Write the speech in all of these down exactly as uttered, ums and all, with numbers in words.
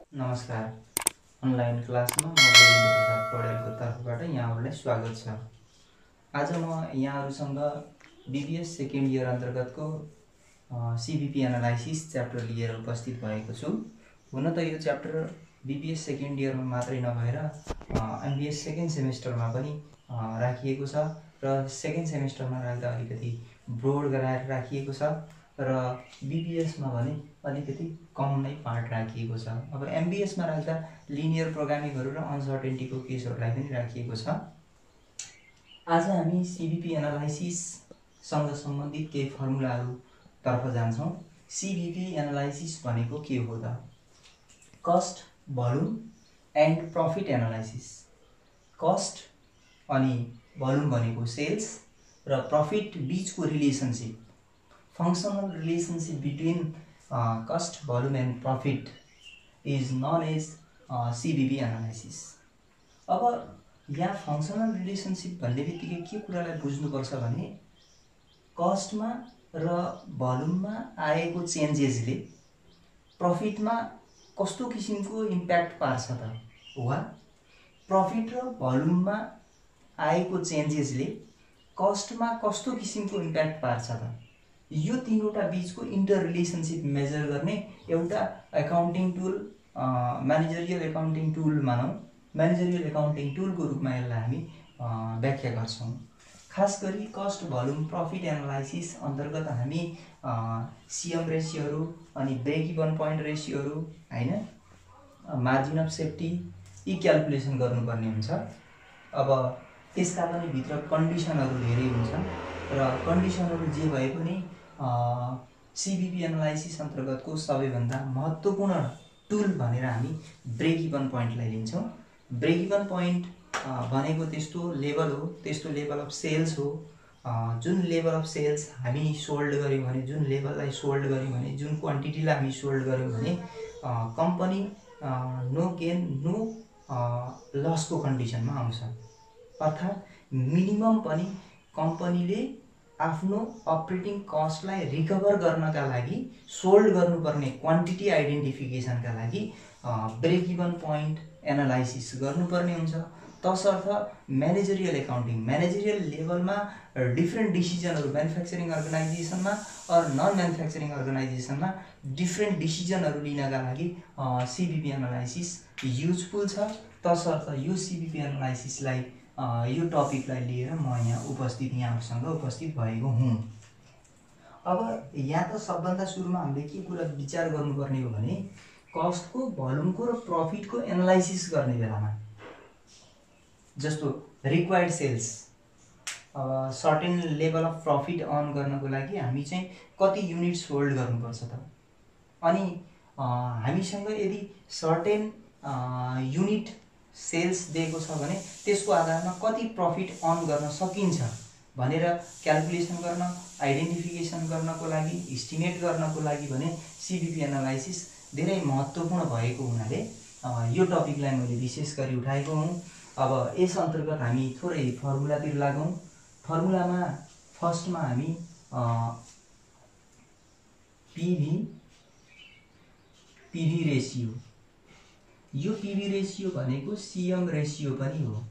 नमस्कार। अनलाइन क्लासमा म गोविन्द प्रसाद पौडेलको तर्फबाट यहाँहरूलाई स्वागत छ। आज म यहाँहरूसँग बीबीएस सेकेन्ड इयर अन्तर्गतको सीबीपी एनालाइसिस च्याप्टर लिएर उपस्थित भएको छु। हुन त यो च्याप्टर बीबीएस सेकेन्ड इयरमा मात्रै नभएर एमबीएस सेकेन्ड सेमेस्टरमा पनि राखिएको छ र सेकेन्ड सेमेस्टरमा राख्दा अलिकति ब्रोड गराएर राखिएको छ र बीबीएसमा भने अलिकति कम नै पार्ट राखिएको छ। अब एमबीएसमा राख्दा लिनियर प्रोग्रामिङहरू र अनसर्टेन्टीको केसहरूलाई पनि राखिएको छ। आज हामी सीबीपी एनालाइसिससँग सम्बन्धित केही फर्मुलाहरू तर्फ जान्छौँ। सीबीपी एनालाइसिस भनेको के हो त? Cost, volume and profit analysis. Cost अनि भोल्युम भनेको सेल्स र प्रफिट बीचको relationship, functional relationship between uh, cost, volume and profit is known as uh, C B P analysis. अब यहाँ functional relationship भन्ने बित्तिकै के कुरालाई बुझ्नुपर्छ भने कस्टमा र भोल्युममा आएको चेन्जेसले प्रफिटमा कस्तो किसिमको इम्प्याक्ट पार्छ त, वा प्रफिट र भोल्युममा आएको चेन्जेसले कस्टमा कस्तो किसिमको इम्प्याक्ट पार्छ त, यो तीनवटा बीचको इन्टर रिलेसनशिप मेजर गर्ने एउटा accounting tool, managerial accounting tool मानौँ, म्यानेजरियल एकाउन्टिङ टुलको रूपमा यसलाई हामी व्याख्या गर्छौँ। खास गरी कस्ट, भोल्युम, प्रफिट एनालाइसिस अन्तर्गत हामी सिएम रेसियोहरू अनि ब्रेक इभन पोइन्ट रेसियोहरू, होइन, मार्जिन अफ सेफ्टी, यी क्यालकुलेसन गर्नुपर्ने हुन्छ। अब त्यसका पनि भित्र कन्डिसनहरू धेरै हुन्छन् र कन्डिसनहरू जे भए पनि सीबीपी एनालाइसिस अन्तर्गतको सबैभन्दा महत्त्वपूर्ण टुल भनेर हामी ब्रेक इभन पोइन्टलाई लिन्छौँ। ब्रेक इभन पोइन्ट भनेको त्यस्तो लेभल हो, त्यस्तो लेभल अफ सेल्स हो जुन लेभल अफ सेल्स हामी सोल्ड गऱ्यौँ भने, जुन लेभललाई सोल्ड गऱ्यौँ भने, जुन क्वान्टिटीलाई हामी सोल्ड गऱ्यौँ भने कम्पनी नो गेन नो लसको कन्डिसनमा आउँछ। अर्थात् मिनिमम पनि कम्पनीले आफ्नो अपरेटिङ कस्टलाई रिकभर गर्नका लागि सोल्ड गर्नुपर्ने क्वान्टिटी आइडेन्टिफिकेसनका लागि ब्रेक इभन पोइन्ट एनालाइसिस गर्नुपर्ने हुन्छ। तसर्थ म्यानेजरियल एकाउन्टिङ, म्यानेजरियल लेभलमा डिफ्रेन्ट डिसिजनहरू म्यानुफ्याक्चरिङ अर्गनाइजेसनमा अर नन म्यानुफ्याक्चरिङ अर्गनाइजेसनमा डिफ्रेन्ट डिसिजनहरू लिनका लागि सीबीपी एनालाइसिस युजफुल छ। तसर्थ यो सीबीपी एनालाइसिसलाई यो टपिकलाई लिएर म यहाँ उपस्थित यहाँहरूसँग उपस्थित भएको हुँ। अब यहाँ त सबभन्दा सुरुमा हामीले के कुरा विचार गर्नुपर्ने हो भने कस्टको, भोल्युमको र प्रफिटको एनालाइसिस गर्ने बेलामा जस्तो required sales, certain level of profit earn गर्नको लागि हामी चाहिँ कति युनिट सोल्ड गर्नुपर्छ त, अनि हामीसँग यदि सर्टेन युनिट सेल्स दिएको छ भने त्यसको आधारमा कति प्रफिट अर्न गर्न सकिन्छ भनेर क्यालकुलेसन गर्न, आइडेन्टिफिकेसन गर्नको लागि, इस्टिमेट गर्नको लागि भने सीबीपी एनालाइसिस धेरै महत्त्वपूर्ण भएको हुनाले यो टपिकलाई मैले विशेष गरी उठाएको हुँ। अब यस अन्तर्गत हामी थोरै फर्मुलातिर लागौँ। फर्मुलामा फर्स्टमा हामी पिभी पिभी रेसियो, यो पीवी रेसियो भनेको सिएम रेसियो पनि हो।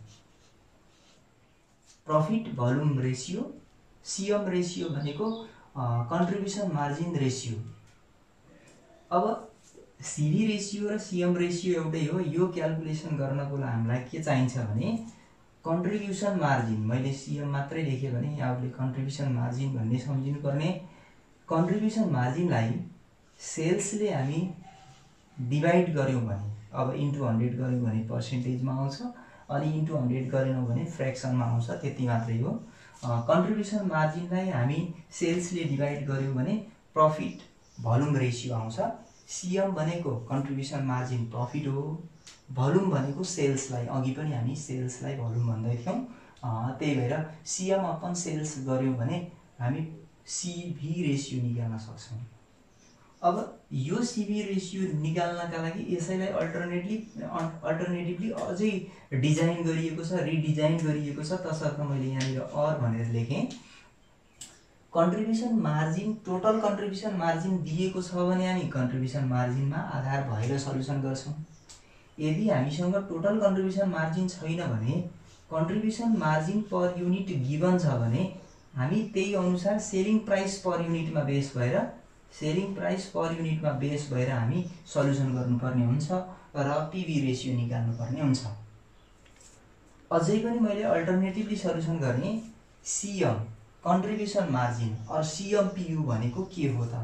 Profit volume ratio, CM ratio भनेको कन्ट्रिब्युसन मार्जिन रेसियो। अब सीवी रेसियो र सिएम रेसियो एउटै हो। यो क्यालकुलेसन गर्नको लागि हामीलाई के चाहिन्छ भने कन्ट्रिब्युसन मार्जिन, मैले सिएम मात्रै लेखेँ भने यहाँले कन्ट्रिब्युसन मार्जिन भन्ने सम्झिनु पर्ने। कन्ट्रिब्युसन मार्जिनलाई सेल्सले हामी डिभाइड गऱ्यौँ भने, अब इन्टु हन्ड्रेड गऱ्यौँ भने पर्सेन्टेजमा आउँछ, अनि इन्टु हन्ड्रेड गरेनौँ भने फ्रेक्सनमा आउँछ, त्यति मात्रै हो। कन्ट्रिब्युसन मार्जिनलाई हामी सेल्सले डिभाइड गऱ्यौँ भने प्रफिट भोल्युम रेसियो आउँछ। सिएम भनेको कन्ट्रिब्युसन मार्जिन प्रफिट हो, भोल्युम भनेको सेल्सलाई, अघि पनि हामी सेल्सलाई भोल्युम भन्दै थियौँ, त्यही भएर सिएम अपन सेल्स गऱ्यौँ भने हामी सीभी रेसियो निकाल्न सक्छौँ। अब यो सीभी रेसियो निकाल्नका लागि यसैलाई अल्टरनेटली अल्टरनेटिभली अझै डिजाइन गरिएको छ, रिडिजाइन गरिएको छ। तसर्थ मैले यहाँनिर अर भनेर लेखेँ। Contribution margin total contribution margin दिएको छ भने हामी कन्ट्रिब्युसन मार्जिनमा आधार भएर सल्युसन गर्छौँ। यदि हामीसँग टोटल कन्ट्रिब्युसन मार्जिन छैन भने contribution margin per unit given छ भने हामी त्यही अनुसार सेलिङ प्राइस पर युनिटमा बेस भएर सेलिङ प्राइस पर युनिटमा बेस भएर हामी सल्युसन गर्नुपर्ने हुन्छ र पीभी रेशियो निकाल्नुपर्ने हुन्छ। अझै पनि मैले अल्टरनेटिभली सल्युसन गर्ने CM contribution margin or CM PU भनेको के हो त?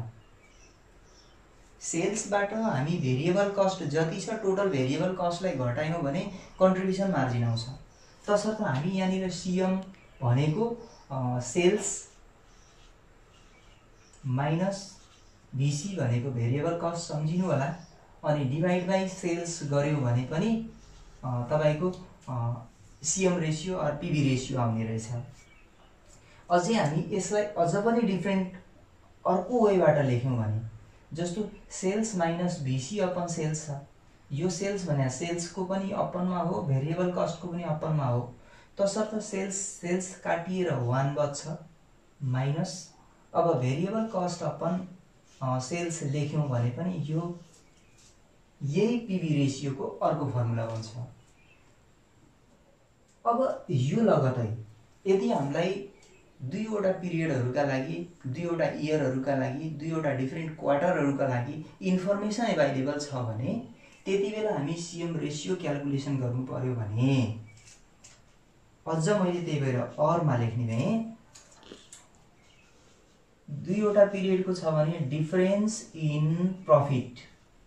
सेल्सबाट हामी भेरिएबल कस्ट जति छ टोटल भेरिएबल कस्टलाई घटायौँ भने कन्ट्रिब्युसन मार्जिन आउँछ। तसर्थ हामी यहाँनिर सीएम भनेको सेल्स माइनस भीसी भनेको भेरिएबल कस्ट सम्झिनु होला, अनि डिभाइड बाई सेल्स गर्यो भने पनि तपाईको CM ratio or PV ratio आउने रहेछ। अझै हामी यसलाई अझ पनि डिफ्रेन्ट अर्को वेबाट लेख्यौँ भने जस्तो sales minus VC upon sales छ। यो सेल्स भने सेल्सको पनि अपनमा हो, भेरिएबल कस्टको पनि अपनमा हो। तसर्थ सेल्स सेल्स काटिएर वान बच्छ माइनस अब भेरिएबल कस्ट अपन सेल्स लेख्यौँ भने पनि यो यही पीवी रेशियोको अर्को फर्मुला बन्छ। अब यो लगतै यदि हामीलाई दुईवटा पिरियडहरूका लागि दुईवटा इयरहरूका लागि दुईवटा डिफ्रेन्ट क्वार्टरहरूका लागि इन्फर्मेसन एभाइलेबल छ भने त्यति बेला हामी सीएम रेशियो क्याल्कुलेसन गर्नु पर्यो भने अझ मैले त्यही भएर अरमा लेख्ने भएँ। दुईवटा पिरियडको छ भने difference in profit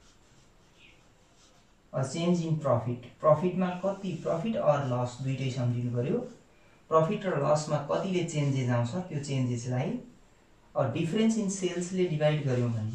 change in profit प्रफिटमा कति प्रफिट अर लस दुईटै सम्झिनु पर्यो। प्रफिट र लसमा कतिले चेन्जेस आउँछ त्यो चेन्जेसलाई और डिफरेन्स इन सेल्सले डिभाइड गर्यौँ भने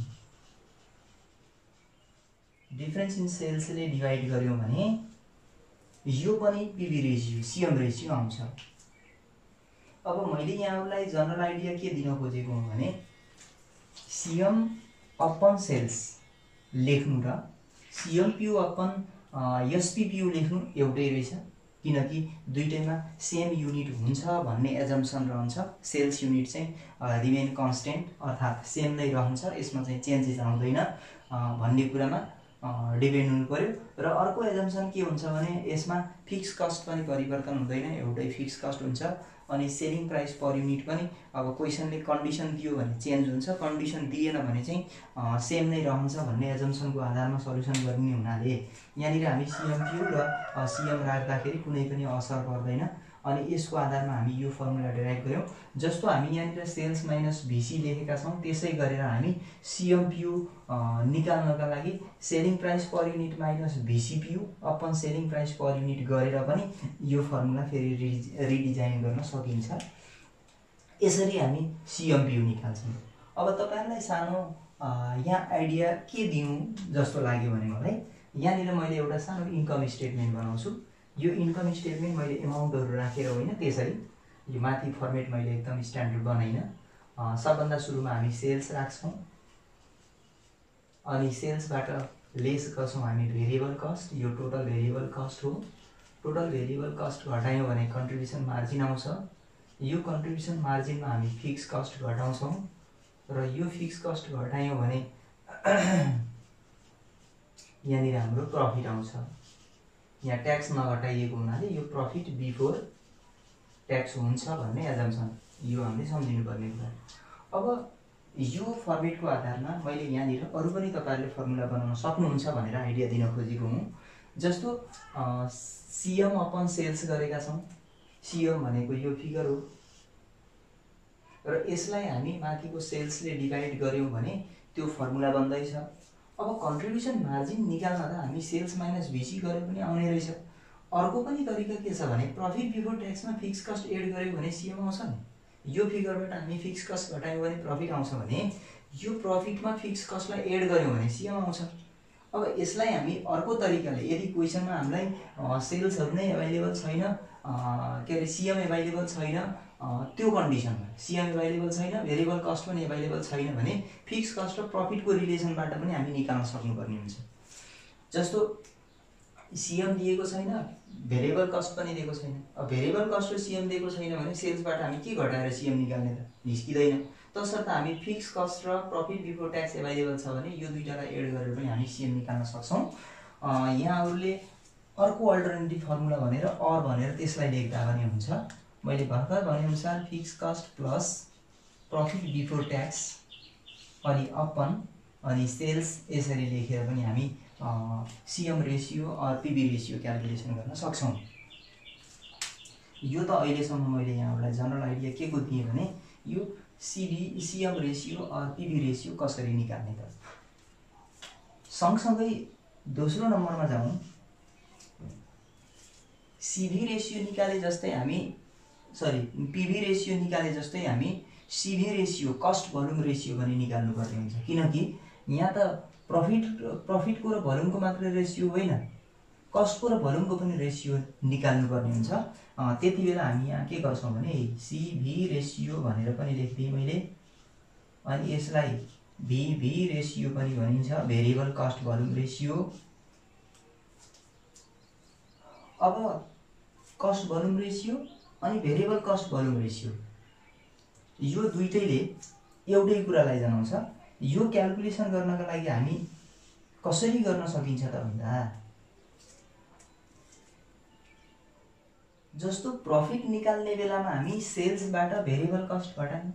डिफरेन्स इन सेल्सले डिभाइड गर्यौँ भने यो पनि पीवी रेशियो सीएम रेशियो आउँछ। अब मैले यहाँलाई जनरल आइडिया के दिन खोजेको हुँ भने सीएम अपन सेल्स लेख्नु र CM PU upon SP PU लेख्नु एउटै रहेछ, किनकि दुईटैमा सेम युनिट हुन्छ भन्ने एजम्पसन रहन्छ। सेल्स युनिट चाहिँ रिमेन कन्स्टेन्ट अर्थात् सेम नै रहन्छ, यसमा चाहिँ चेन्जेस आउँदैन भन्ने कुरामा डिपेन्ड हुनु पर्यो। र अर्को एजम्पसन के हुन्छ भने यसमा फिक्स कस्ट पनि परिवर्तन हुँदैन, एउटै फिक्स कस्ट हुन्छ। अनि सेलिङ प्राइस पर युनिट पनि अब क्वेसनले कन्डिसन दियो भने चेन्ज हुन्छ, कन्डिसन दिएन भने चाहिँ सेम नै रहन्छ भन्ने एजम्पसनको आधारमा सल्युसन गर्ने हुनाले यहाँनिर हामी सीएम पीयू र सीएम राख्दाखेरि कुनै पनि असर पर्दैन। अनि यसको आधारमा हामी यो फर्मुला डिराइभ गर्यौँ। जस्तो हामी यहाँनिर सेल्स माइनस भीसी लेखेका छौँ त्यसै गरेर हामी सीएम पीयू निकाल्नका लागि selling price per unit minus VC PU upon selling price per unit गरेर पनि यो फर्मुला फेरि रिडिजाइन गर्न सकिन्छ। यसरी हामी सीएम पीयू निकाल्छौँ। अब तपाईहरुलाई सानो यहाँ आइडिया के दिउँ जस्तो लाग्यो भने मलाई यहाँनिर मैले एउटा सानो इन्कम स्टेटमेन्ट बनाउँछु। यो इन्कम स्टेटमेन्ट मैले एमाउन्टहरु राखेर होइन, त्यसरी यो माथि फर्मेट मैले एकदम स्ट्यान्डर्ड बनाइन। सबभन्दा सुरुमा हामी सेल्स राख्छौँ, अनि सेल्सबाट लेस गर्छौँ हामी भेरिएबल कस्ट। यो टोटल भेरिएबल कस्ट हो। टोटल भेरिएबल कस्ट घटायौँ भने कन्ट्रिब्युसन मार्जिन आउँछ। यो कन्ट्रिब्युसन मार्जिनमा हामी फिक्स कस्ट घटाउँछौँ र यो फिक्स कस्ट घटायौँ भने यहाँनिर हाम्रो प्रफिट आउँछ। यहाँ ट्याक्स नघटाइएको हुनाले यो प्रफिट बिफोर ट्याक्स हुन्छ भन्ने एजम्पसन यो हामीले सम्झिनुपर्ने कुरा। अब यो फर्मेटको आधारमा मैले यहाँनिर अरू पनि तपाईहरुले फर्मुला बनाउन सक्नुहुन्छ भनेर आइडिया दिन खोजेको हुँ। जस्तो सीएम अपन सेल्स गरेका छौँ। सीएम भनेको यो फिगर हो र यसलाई हामी माथिको सेल्सले डिभाइड गर्यौँ भने त्यो फर्मुला बन्दैछ। अब कन्ट्रिब्युसन मार्जिन निकाल्न त हामी सेल्स माइनस भीसी गरे पनि आउने रहेछ। अर्को पनि तरिका के छ भने प्रफिट बिफोर ट्याक्समा फिक्स कस्ट एड गर्यो भने सीएम आउँछ नि। यो फिगरबाट हामी फिक्स कस्ट घटायौँ भने प्रफिट आउँछ भने यो प्रफिटमा फिक्स कस्टलाई एड गर्यौँ भने सीएम आउँछ। अब यसलाई हामी अर्को तरिकाले यदि क्वेसनमा हामीलाई सेल्सहरु नै अवेलेबल छैन, के अरे सीएम अवेलेबल छैन, त्यो कन्डिसनमा सीएम अवेलेबल छैन, भेरिएबल कस्ट पनि अवेलेबल छैन भने फिक्स कस्ट र प्रफिटको रिलेसनबाट पनि हामी निकाल्न सक्नुपर्ने हुन्छ। जस्तो सीएम दिएको छैन, भेरिएबल कस्ट पनि दिएको छैन। अब भेरिएबल कस्ट र सीएम दिएको छैन भने सेल्सबाट हामी के घटाएर सीएम निकाल्ने त? निस्किदैन। तसर्थ हामी फिक्स कस्ट र प्रफिट बिफोर ट्याक्स एभाइलेबल छ भने यो दुईटालाई एड गरेर पनि हामी सिएम निकाल्न सक्छौँ। यहाँहरूले अर्को अल्टरनेटिभ फर्मुला भनेर अर भनेर त्यसलाई लेख्दा पनि हुन्छ। मैले भर्खर भनेअनुसार fix cost plus profit before tax अनि अपन अनि सेल्स यसरी लेखेर पनि हामी CM ratio or PV ratio calculation गर्न सक्छौँ। यो त अहिलेसम्म मैले यहाँहरूलाई जनरल आइडिया के को दिएँ भने यो CV CM ratio or PV ratio कसरी निकाल्ने त। सँगसँगै दोस्रो नम्बरमा जाउँ। सिभी रेसियो निकाले जस्तै हामी सरी पिभी रेसियो निकाले जस्तै हामी CV ratio cost volume ratio पनि निकाल्नु पर्ने हुन्छ। किनकि यहाँ त प्रफिट प्रफिटको र भोल्युमको मात्र रेसियो होइन, कस्टको र भोल्युमको पनि रेसियो निकाल्नु पर्ने हुन्छ। त्यति बेला हामी यहाँ के गर्छौँ भने सिभी रेसियो भनेर पनि लेखिदिएँ मैले। अनि यसलाई भिभी रेसियो पनि भनिन्छ, भेरिएबल कस्ट भोल्युम रेसियो। अब कस्ट भोल्युम रेसियो अनि भेरिएबल कस्ट भोल्युम रेसियो यो दुईटैले एउटै कुरालाई जनाउँछ। यो क्यालकुलेसन गर्नका लागि हामी कसरी गर्न सकिन्छ त भन्दा जस्तो प्रफिट निकाल्ने बेलामा हामी सेल्सबाट भेरिएबल कस्ट घटायौँ,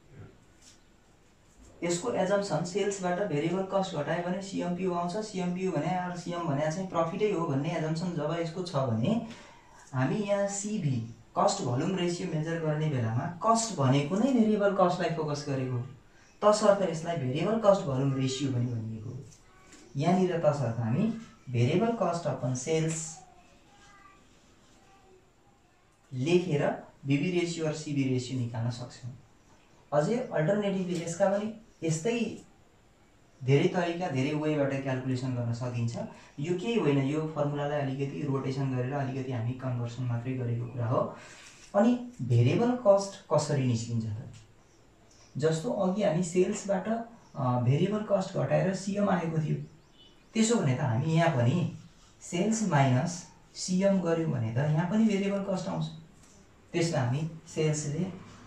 यसको एजम्सन सेल्सबाट भेरिएबल कस्ट घटायो भने सिएमपियू आउँछ। सिएमपियू भने अर सिएम भने चाहिँ प्रफिटै हो भन्ने एजम्सन जब यसको छ भने हामी यहाँ CV cost volume ratio measure गर्ने बेलामा कस्ट भनेको नै भेरिएबल कस्टलाई फोकस गरेको, तसर्थ यसलाई भेरिएबल कस्ट भोल्युम रेसियो पनि भनिएको। यहाँनिर तसर्थ हामी भेरिएबल कस्ट अपन सेल्स लेखेर भिभी रेसियो र सिभी रेसियो निकाल्न सक्छौँ। अझै अल्टरनेटिभली यसका पनि यस्तै धेरै तरिका धेरै वेबाट क्यालकुलेसन गर्न सकिन्छ। यो केही होइन, यो फर्मुलालाई अलिकति रोटेसन गरेर अलिकति हामी कन्भर्सन मात्रै गरेको कुरा हो। अनि भेरिएबल कस्ट कसरी निस्किन्छ त, जस्तो अघि हामी सेल्सबाट भेरिएबल कस्ट घटाएर सिएम आएको थियो, त्यसो भने त हामी यहाँ पनि सेल्स माइनस सिएम गऱ्यौँ भने त यहाँ पनि भेरिएबल कस्ट आउँछ। त्यसलाई हामी सेल्सले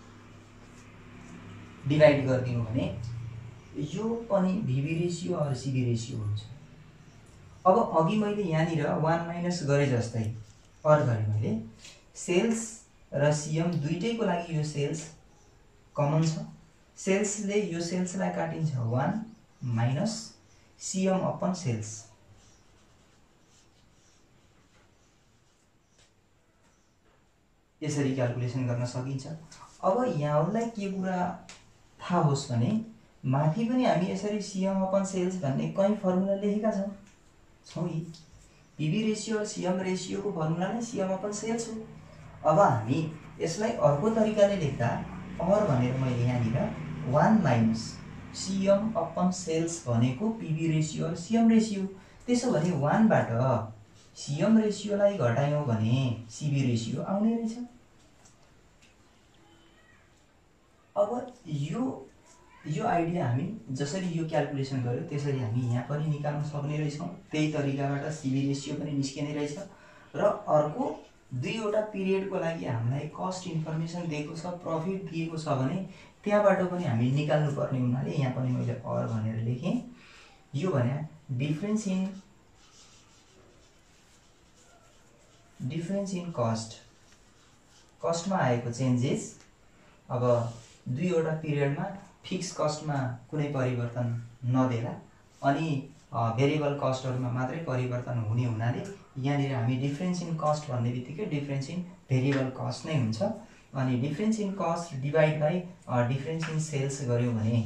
डिभाइड गरिदियौँ भने यो पनि VV ratio or CV ratio हुन्छ। अब अघि मैले यहाँनिर वान माइनस गरे जस्तै अर गरेँ मैले, सेल्स र सिएम दुईटैको लागि यो सेल्स कमन छ। सेल्सले यो सेल्सलाई काटिन्छ one minus CM upon sales. यसरी क्यालकुलेसन गर्न सकिन्छ। अब यहाँहरूलाई के कुरा थाहा होस् भने माथि पनि हामी यसरी सिएम अपन सेल्स भन्ने कहीँ फर्मुला लेखेका छौँ छौँ यी पिभी रेसियो र सिएम रेसियोको फर्मुला नै सिएम अपन सेल्स हो। अब हामी यसलाई अर्को तरिकाले लेख्दा अर भनेर मैले यहाँनिर one minus CM upon sales भनेको पिभी रेसियो र सिएम रेसियो। त्यसो भने वानबाट सिएम रेसियोलाई घटायौँ भने सिभी रेसियो आउने रहेछ। अब यो यो आइडिया हामी जसरी यो क्यालकुलेसन गर्यो त्यसरी हामी यहाँ पनि निकाल्न सक्ने रहेछौँ। त्यही तरिकाबाट सिभी रेसियो पनि निस्किने रहेछ। र अर्को दुईवटा पिरियडको लागि हामीलाई कस्ट इन्फर्मेसन दिएको छ, प्रफिट दिएको छ भने त्यहाँबाट पनि हामी निकाल्नु पर्ने हुनाले यहाँ पनि मैले अर भनेर लेखेँ। यो भने difference in difference in cost, कस्टमा आएको चेन्जेस। अब दुईवटा पिरियडमा फिक्स कस्टमा कुनै परिवर्तन नदेला अनि भेरिएबल कस्टहरुमा मात्रै परिवर्तन हुने हुनाले यहाँनिर हामी डिफरेन्स इन कस्ट भन्ने बित्तिकै डिफरेन्स इन भेरिएबल कस्ट नै हुन्छ। अनि difference in cost divide by difference in sales गर्यौं भने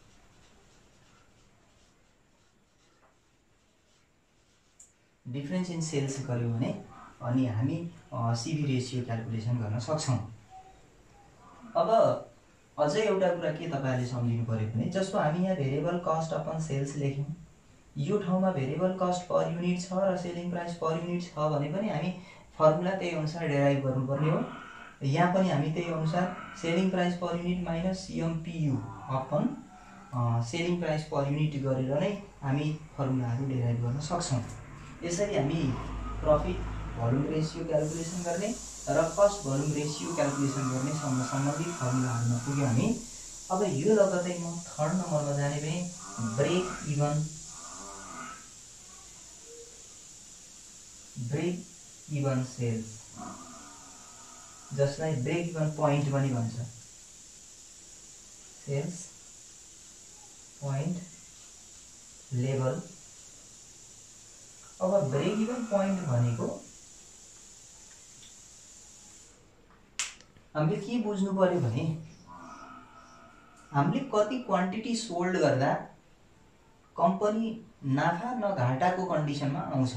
डिफरेन्स इन सेल्स गर्यौं भने अनि हामी सिभी रेशियो क्याल्कुलेसन गर्न सक्छौं। अब अझै एउटा कुरा के तपाईहरुले सम्झिनु पर्यो भने जस्तो हामी यहाँ भेरिएबल कस्ट अपन सेल्स लेख्यौं, यो ठाउँमा भेरिएबल कस्ट पर युनिट छ र सेलिङ प्राइस पर युनिट छ भने पनि हामी फर्मुला त्यही अनुसार डेराइभ गर्नुपर्ने हो। यहाँ पनि हामी त्यही अनुसार selling price per unit minus CMPU upon selling price per unit गरेर नै हामी फर्मुलाहरु डेराइभ गर्न सक्छौं। यसरी हामी प्रॉफिट भोल्युम रेशियो क्याल्कुलेसन गर्ने र कस्ट भोल्युम रेशियो क्याल्कुलेसन गर्ने सँग सम्बन्धित फर्मुलाहरुमा पुग्यौं हामी। अब यो लगतै म थर्ड नम्बरमा जाने भए break even break even sales, जसलाई ब्रेक इभन पोइन्ट पनि भन्छ, सेल्स पोइन्ट लेभल। अब ब्रेक इभन पोइन्ट भनेको हामीले के बुझ्नु पर्यो भने हामीले कति क्वान्टिटी सोल्ड गर्दा कम्पनी नाफा न घाटाको कन्डिसनमा आउँछ,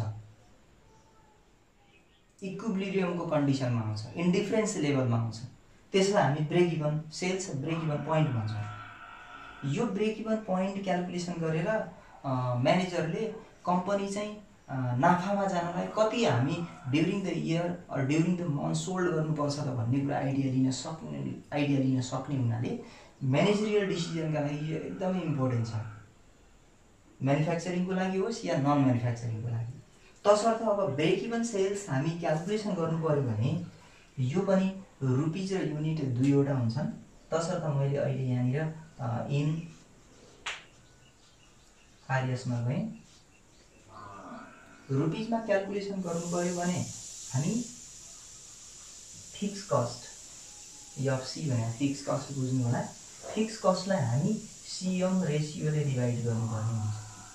इक्विलिब्रियमको कन्डिसनमा आउँछ, इन्डिफरेन्स लेभलमा आउँछ, त्यसलाई हामी break even sales break even point भन्छौँ। यो ब्रेक इभन पोइन्ट क्याल्कुलेसन गरेर म्यानेजरले कम्पनी चाहिँ नाफामा जानलाई कति हामी during the year or during the month sold गर्नुपर्छ त भन्ने कुरा आइडिया लिन सक्ने आइडिया लिन सक्ने हुनाले म्यानेजरियल डिसिजनका लागि यो एकदमै इम्पोर्टेन्ट छ, म्यानुफ्याक्चरिङको लागि होस् या नन म्यानुफ्याक्चरिङको लागि। तसर्थ अब ब्रेक इभन सेल्स हामी क्याल्कुलेसन गर्नु पर्यो भने यो पनि रुपिज र युनिट दुईवटा हुन्छन्। तसर्थ मैले अहिले यहाँनिर इन आरएसमा गएँ, रुपिजमा क्याल्कुलेसन गर्नु पर्यो भने हामी फिक्स कस्ट एफसी भने फिक्स कस्ट बुझ्नु होला। फिक्स कस्टलाई हामी सीएम रेसियोले डिभाइड गर्नुपर्ने हुन्छ।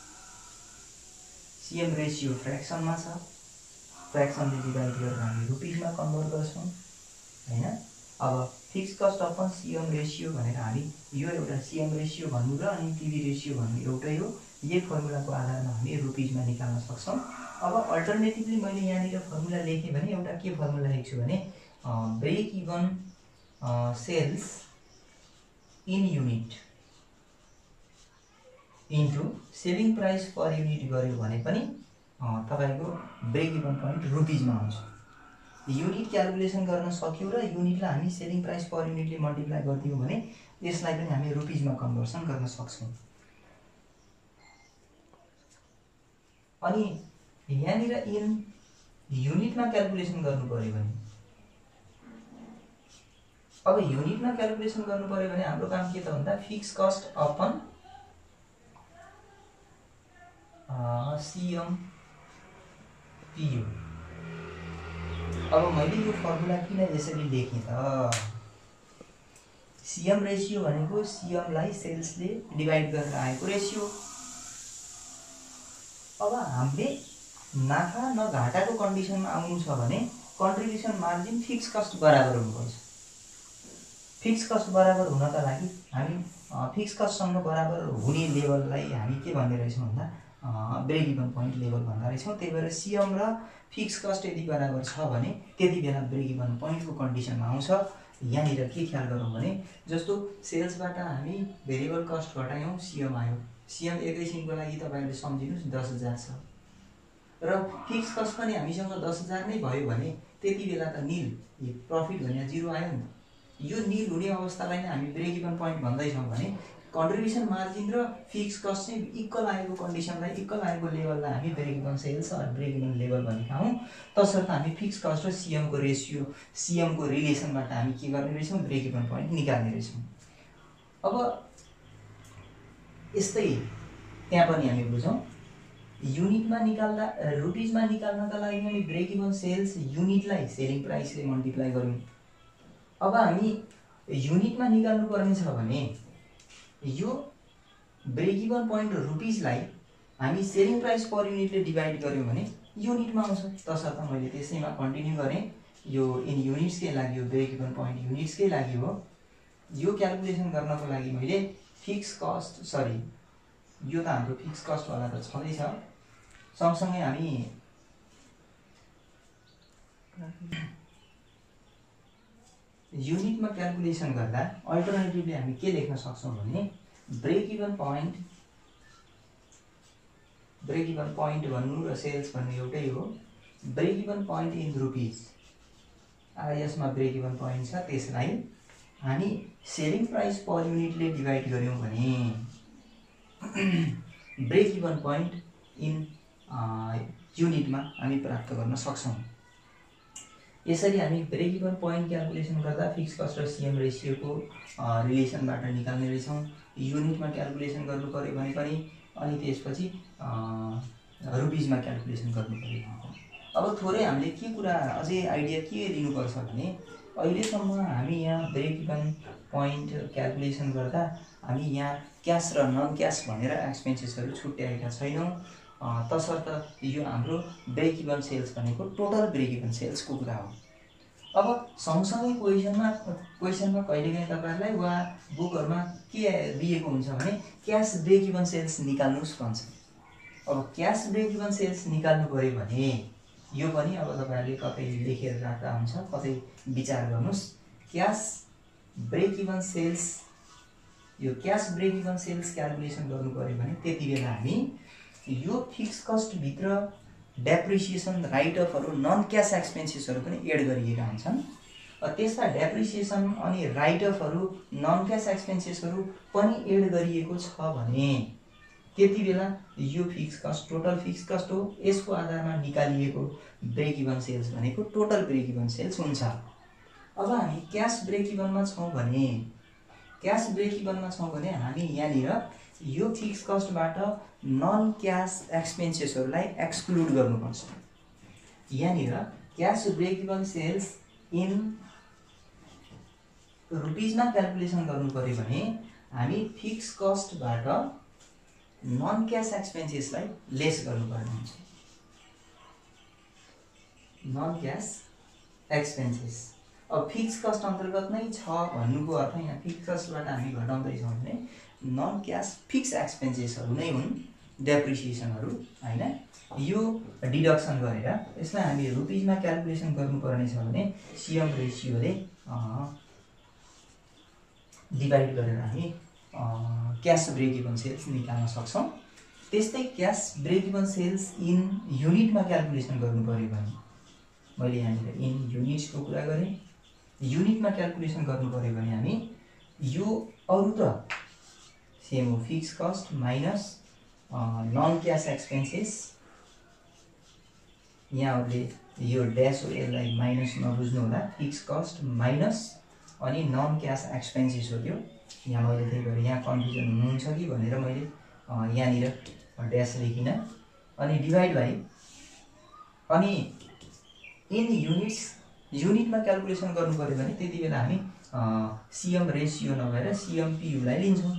सीएम रेसियो फ्र्याक्सनमा छ, फ्र्याक्सनले डिभाइड गरेर हामी रुपिजमा कन्भर्ट गर्छौँ हैन। अब fixed cost upon CM ratio भनेर हामी यो एउटा सीएम रेसियो भन्नु र अनि पीवी रेसियो भन्नु एउटै हो। यही फर्मुलाको आधारमा हामी रुपिजमा निकाल्न सक्छौँ। अब अल्टरनेटिभली मैले यहाँनिर फर्मुला लेखेँ भने एउटा के फर्मुला लेख्छु भने break even sales in unit into selling price per unit गर्यो भने पनि तपाईको ब्रेक इभन पोइन्ट रुपिजमा आउँछ। युनिट क्याल्कुलेसन गर्न सक्यो र युनिटलाई हामी सेलिङ प्राइस पर युनिटले मल्टिप्लाई गरिदियौँ भने यसलाई पनि हामी रुपिजमा कन्भर्सन गर्न सक्छौँ। अनि यहाँनिर इन युनिटमा क्याल्कुलेसन गर्नु पर्यो भने अब युनिटमा क्याल्कुलेसन गर्नु पर्यो भने हाम्रो काम के त भन्दा fixed cost upon CM PU. अब मैले यो फर्मुला किन यसरी लेखेँ त, सीएम रेसियो भनेको सीएमलाई सेल्सले डिभाइड गरेर आएको रेसियो। अब हामीले नाफा न घाटाको कन्डिसनमा आउनु छ भने कन्ट्रिब्युसन मार्जिन फिक्स कस्ट बराबर हुनुपर्छ। फिक्स कस्ट बराबर हुनका लागि हामी फिक्स कस्टसँग बराबर हुने लेभललाई हामी के भन्ने रहेछौँ भन्दा ब्रेक इभन पोइन्ट लेभल भन्दा रहेछौँ। त्यही भएर सीएम र फिक्स कस्ट यदि बराबर छ भने त्यति बेला ब्रेक इभन पोइन्टको कन्डिसनमा आउँछ। यहाँनिर के ख्याल गरौँ भने जस्तो सेल्सबाट हामी भेरिएबल कस्ट घटायौँ, सीएम आयो। सीएम एकैछिनको लागि तपाईँहरूले सम्झिनुहोस् दस हजार छ र फिक्स कस्ट पनि हामीसँग दस हजार नै भयो भने त्यति बेला त निल प्रफिट भने जिरो आयो नि। यो निल हुने अवस्थालाई नै हामी ब्रेक इभन पोइन्ट भन्दैछौँ भने कन्ट्रिब्युसन मार्जिन र फिक्स कस्ट चाहिँ इक्वल आएको कन्डिसनलाई इक्वल आएको लेभललाई हामी break even sales or break even level भनेका हौँ। तसर्थ हामी फिक्स कस्ट र सीएमको रेसियो सीएमको रिलेसनबाट हामी के गर्ने रहेछौँ ब्रेक इभन पोइन्ट निकाल्ने रहेछौँ। अब यस्तै त्यहाँ पनि हामी बुझौँ युनिटमा निकाल्दा रुपिजमा निकाल्नका लागि हामी ब्रेक इभन सेल्स युनिटलाई सेलिङ प्राइसले मल्टिप्लाई गऱ्यौँ। अब हामी युनिटमा निकाल्नु पर्ने छ भने यो ब्रेक इभन पोइन्ट रुपिजलाई हामी सेलिङ प्राइस पर युनिटले डिभाइड गर्यौँ भने युनिटमा आउँछ। तसर्थ मैले त्यसैमा कन्टिन्यू गरेँ। यो इन युनिट्सकै लागि हो, ब्रेक इभन पोइन्ट युनिट्सकै लागि हो। यो क्याल्कुलेसन गर्नको लागि मैले फिक्स कस्ट सरी यो त हाम्रो फिक्स कस्टवाला त छँदैछ, सँगसँगै हामी युनिटमा क्याल्कुलेसन गर्दा अल्टरनेटिभली हामी के लेख्न सक्छौँ भने break even point break even point भन्नु र सेल्स भन्नु एउटै हो। Break even point in rupees आरएसमा ब्रेक इभन पोइन्ट छ, त्यसलाई हामी सेलिङ प्राइस पर युनिटले डिभाइड गर्यौँ भने ब्रेक इभन पोइन्ट इन युनिटमा हामी प्राप्त गर्न सक्छौँ। यसरी हामी ब्रेक इभन पोइन्ट क्याल्कुलेसन गर्दा फिक्स कस्ट र सिएम रेसियोको रिलेसनबाट निकाल्ने रहेछौँ। युनिटमा क्याल्कुलेसन गर्नु पऱ्यो भने पनि अनि त्यसपछि रुपिजमा क्याल्कुलेसन गर्नु पऱ्यो भने पनि। अब थोरै हामीले के कुरा अझै आइडिया के लिनुपर्छ भने अहिलेसम्म हामी यहाँ ब्रेक इभन पोइन्ट क्याल्कुलेसन गर्दा हामी यहाँ क्यास र नन क्यास भनेर एक्सपेन्सेसहरू छुट्याएका छैनौँ। तसर्थ यो हाम्रो ब्रेक इभन सेल्स भनेको टोटल ब्रेक इभन सेल्सको कुरा हो। अब सँगसँगै क्वेसनमा क्वेसनमा कहिलेकाहीँ तपाईँहरूलाई वा बुकहरूमा के दिएको हुन्छ भने क्यास ब्रेक इभन सेल्स निकाल्नुहोस् भन्छ। अब क्यास ब्रेक इभन सेल्स निकाल्नु पऱ्यो भने यो पनि अब तपाईँहरूले कतै लेखेर राख्दा हुन्छ, कतै विचार गर्नुहोस्। क्यास ब्रेक इभन सेल्स यो cash break even sales calculation गर्नु पऱ्यो भने त्यति बेला हामी यो फिक्स कस्टभित्र डेप्रिसिएसन राइट अफहरू नन क्यास एक्सपेन्सेसहरू पनि एड गरिएका हुन्छन्। त्यस्ता डेप्रिसिएसन अनि राइट अफहरू नन क्यास एक्सपेन्सेसहरू पनि एड गरिएको छ भने त्यति बेला यो fixed cost total fixed cost हो। यसको आधारमा निकालिएको ब्रेक इभन सेल्स भनेको टोटल ब्रेक इभन सेल्स हुन्छ। अब हामी क्यास ब्रेक इभनमा छौँ भने क्यास ब्रेक इभनमा छौँ भने हामी यहाँनिर यो फिक्स कस्टबाट नन क्यास एक्सपेन्सेसहरूलाई एक्सक्लुड गर्नुपर्छ। यहाँनिर cash break even sales in रुपिजमा क्याल्कुलेसन गर्नु पऱ्यो भने हामी फिक्स कस्टबाट नन क्यास एक्सपेन्सेसलाई लेस गर्नुपर्ने हुन्छ। नन क्यास एक्सपेन्सेस अब फिक्स कस्ट अन्तर्गत नै छ भन्नुको अर्थ यहाँ फिक्स कस्टबाट हामी घटाउँदैछौँ भने नन क्यास फिक्स एक्सपेन्सेसहरू नै हुन्, डेप्रिसिएसनहरू होइन। यो डिडक्सन गरेर यसलाई हामी रुपिजमा क्याल्कुलेसन गर्नुपर्ने छ भने सिएम रेसियोले डिभाइड गरेर हामी क्यास ब्रेक इभन सेल्स निकाल्न सक्छौँ। त्यस्तै cash break even sales in युनिटमा क्याल्कुलेसन गर्नु पऱ्यो भने मैले यहाँनिर इन युनिट्सको कुरा गरेँ। युनिटमा क्याल्कुलेसन गर्नु पऱ्यो भने हामी यो अरू त सेम हो, fixed cost minus non cash expenses. यहाँहरूले यो ड्यास हो, यसलाई माइनस नबुझ्नु होला। फिक्स कस्ट माइनस अनि नन क्यास एक्सपेन्सेस हो त्यो। यहाँ मैले त्यही भएर यहाँ कन्फ्युजन हुनुहुन्छ कि भनेर मैले यहाँनिर ड्यास लेखिनँ। अनि डिभाइड बाई अनि इन युनिट्स युनिटमा क्याल्कुलेसन गर्नु पऱ्यो भने त्यति बेला हामी सिएम रेसियो नभएर सिएम पियुलाई लिन्छौँ।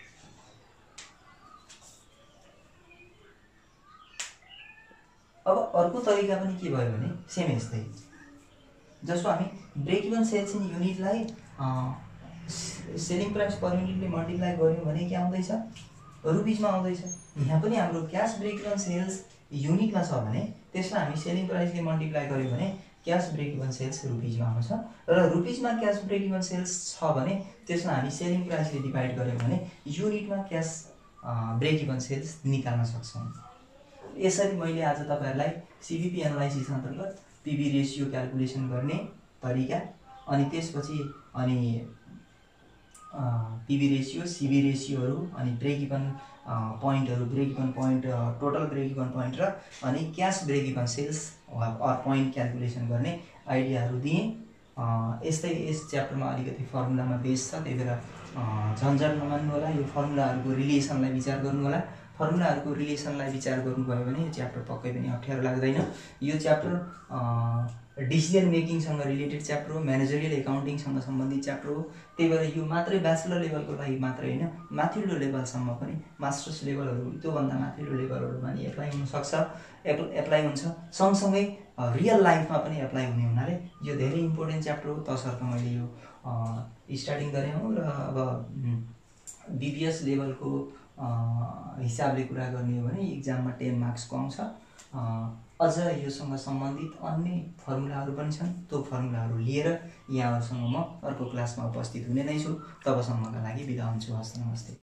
अब अर्को तरिका पनि के भयो भने सेम यस्तै, जसको हामी ब्रेक इभन सेल्स इन युनिटलाई सेलिङ प्राइस पर युनिटले मल्टिप्लाई गऱ्यौँ भने के आउँदैछ, रुपिजमा आउँदैछ। यहाँ पनि हाम्रो क्यास ब्रेक इभन सेल्स युनिटमा छ भने त्यसलाई हामी सेलिङ प्राइसले मल्टिप्लाई गऱ्यौँ भने क्यास ब्रेक इभन सेल्स रुपिजमा आउँछ। र रुपिजमा क्यास ब्रेक इभन सेल्स छ भने त्यसलाई हामी सेलिङ प्राइसले डिभाइड गऱ्यौँ भने युनिटमा क्यास ब्रेक इभन सेल्स निकाल्न सक्छौँ। यसरी मैले आज तपाईँहरूलाई सिबिपी एनालाइसिस अन्तर्गत पिबी रेसियो क्याल्कुलेसन गर्ने तरिका अनि त्यसपछि अनि पिबी रेसियो सिबी रेसियोहरू अनि ब्रेक इभन पोइन्टहरू break even point total break even point र अनि cash break even sales or point calculation गर्ने आइडियाहरू दिएँ। यस्तै यस च्याप्टरमा अलिकति फर्मुलामा बेस छ, त्यही भएर झन्झट नमान्नु होला। यो फर्मुलाहरूको रिलेसनलाई विचार गर्नु होला। फर्मुलाहरूको रिलेसनलाई विचार गर्नुभयो भने यो च्याप्टर पक्कै पनि अप्ठ्यारो लाग्दैन। यो च्याप्टर डिसिजन मेकिङसँग रिलेटेड च्याप्टर हो, म्यानेजरियल एकाउन्टिङसँग सम्बन्धित च्याप्टर हो। त्यही भएर यो मात्रै ब्याचलर लेभलको लागि मात्रै होइन, माथिल्लो लेभलसम्म पनि मास्टर्स लेभलहरू त्योभन्दा माथिल्लो लेभलहरूमा नि एप्लाई हुनसक्छ, एप एप्लाई हुन्छ। सँगसँगै रियल लाइफमा पनि एप्लाई हुने हुनाले यो धेरै इम्पोर्टेन्ट च्याप्टर हो। तसर्थ मैले यो स्टार्टिङ गरेँ हो। र अब बिबिएस लेभलको हिसाबले कुरा गर्ने हो भने इक्जाममा टेन मार्क्सको आउँछ। अझ योसँग सम्बन्धित अन्य फर्मुलाहरू पनि छन्, त्यो फर्मुलाहरू लिएर यहाँहरूसँग म अर्को क्लासमा उपस्थित हुने नै छु। तबसम्मका लागि बिदा हुन्छु। हस्त नमस्ते।